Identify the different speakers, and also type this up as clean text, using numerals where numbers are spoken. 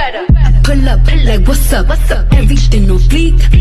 Speaker 1: Pull up like what's up, everything on fleek.